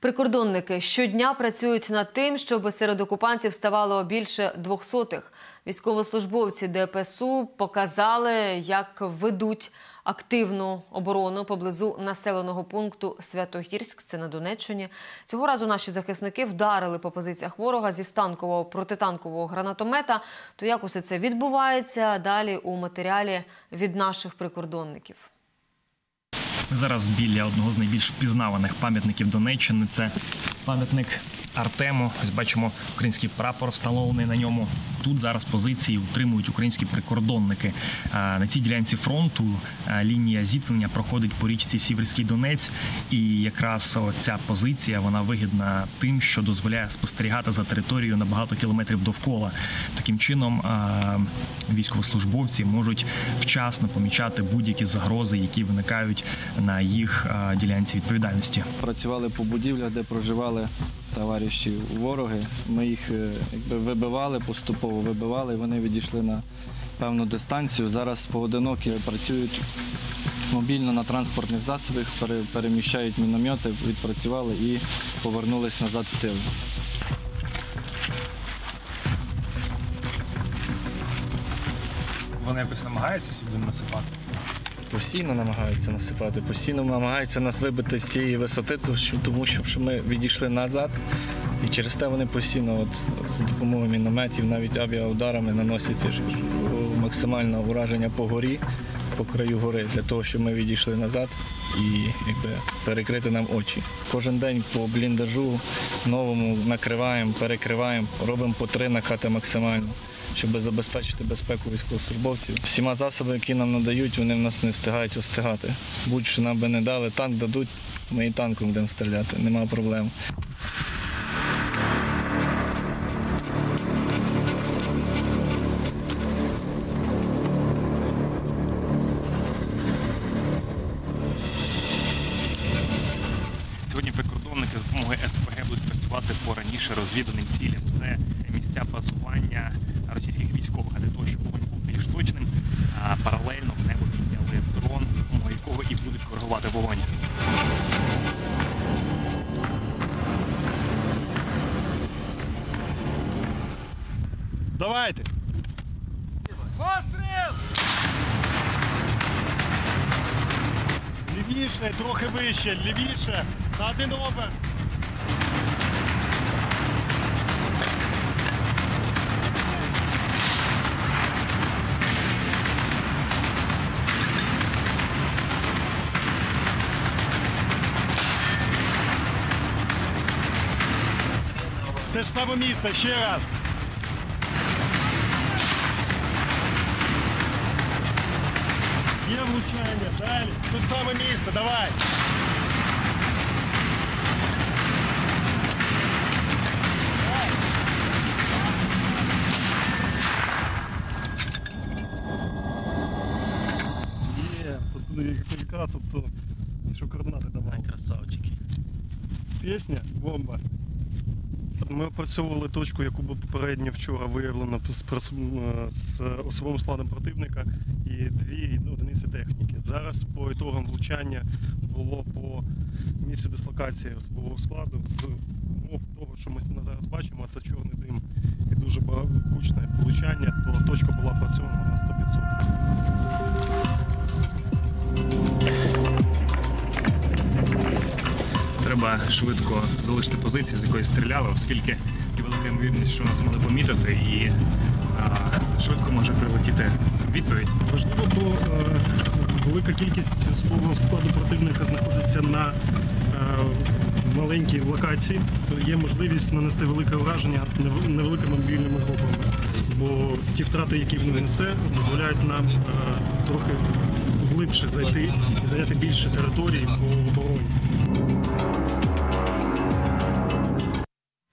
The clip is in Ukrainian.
Прикордонники щодня працюють над тим, щоб серед окупантів ставало більше 200-х. Військовослужбовці ДПСУ показали, як ведуть активну оборону поблизу населеного пункту Святогірськ, це на Донеччині. Цього разу наші захисники вдарили по позиціях ворога зі станкового протитанкового гранатомета. То як усе це відбувається, далі у матеріалі від наших прикордонників. Ми зараз біля одного з найбільш впізнаваних пам'ятників Донеччини. Це пам'ятник Артему. Ось бачимо український прапор встановлений на ньому. Тут зараз позиції утримують українські прикордонники. На цій ділянці фронту лінія зіткнення проходить по річці Сіверський Донець. І якраз ця позиція, вона вигідна тим, що дозволяє спостерігати за територією на багато кілометрів довкола. Таким чином військовослужбовці можуть вчасно помічати будь-які загрози, які виникають на їх ділянці відповідальності. Працювали по будівлях, де проживали товариші вороги. Ми їх вибивали, поступово вибивали, і вони відійшли на певну дистанцію. Зараз поодинокі працюють мобільно на транспортних засобах, переміщають міномети, відпрацювали і повернулись назад в тил. Вони якось намагаються сюди насипати? Постійно намагаються насипати, постійно намагаються нас вибити з цієї висоти, тому що ми відійшли назад. І через те вони постійно з допомогою мінометів, навіть авіаударами наносять максимальне ураження по горі, по краю гори, для того, щоб ми відійшли назад і перекрити нам очі. Кожен день по бліндажу новому накриваємо, перекриваємо, робимо по 3 накати максимально, щоб забезпечити безпеку військовослужбовців. Всіма засобами, які нам надають, вони в нас не встигають остигати. Будь-що нам би не дали, танк дадуть, ми і танком будемо стріляти, немає проблем. Сьогодні прикордонники з допомогою СПГ будуть працювати по раніше розвіданим цілям. Це місця базування російських військових, а для того, щоб вогонь був більш точним, паралельно в небо підняли дрон, з допомогою якого і будуть коригувати вогонь. Давайте! Постріл! Лівіше, трохи вище, лівіше, на один оберт. В те ж саме місце, ще раз. Є влучання, далі. Тут саме місце, давай. Є, тут якраз от, що координати давай. Красавчики. Пісня бомба. Ми опрацьовували точку, яку було попередньо вчора виявлено з особовим складом противника і 2 одиниці техніки. Зараз по ітогам влучання було по місцю дислокації особового складу з умов того, що ми зараз бачимо, це чорний дим і дуже гучне влучання, то точка була опрацьована на 100%. Треба швидко залишити позицію, з якої стріляли, оскільки є велика ймовірність, що нас могли помітити і швидко може прилетіти відповідь. Важливо, бо велика кількість особового складу противника знаходиться на маленькій локації, то є можливість нанести велике ураження невеликими мобільними групами. Бо ті втрати, які вони несе, дозволяють нам трохи глибше зайти і зайняти більше території по обороні.